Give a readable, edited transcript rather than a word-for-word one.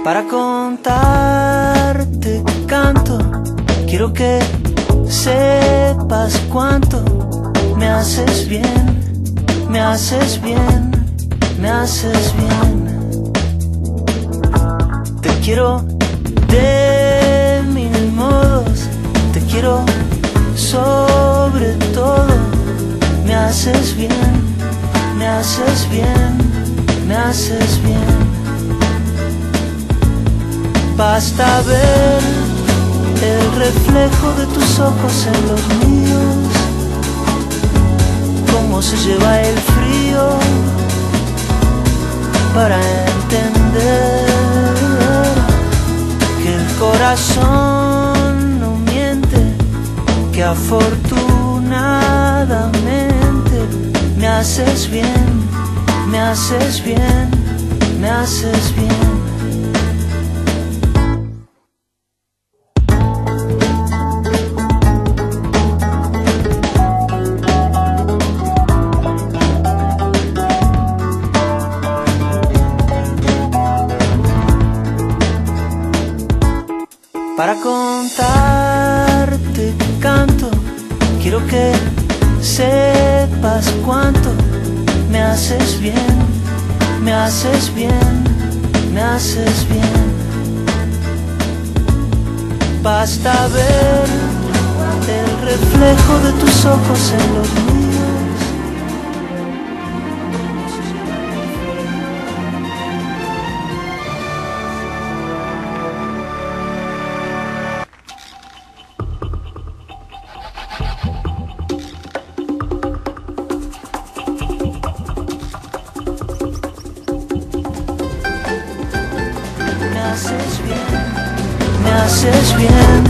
Para contarte canto, quiero que sepas cuánto me haces bien, me haces bien, me haces bien. Te quiero de mil modos, te quiero sobre todo. Me haces bien, me haces bien, me haces bien. Basta ver el reflejo de tus ojos en los míos, cómo se lleva el frío, para entender que el corazón no miente, que afortunadamente me haces bien, me haces bien, me haces bien. Para contarte canto, quiero que sepas cuánto me haces bien, me haces bien, me haces bien. Basta ver el reflejo de tus ojos en los míos. Me haces bien, me haces bien.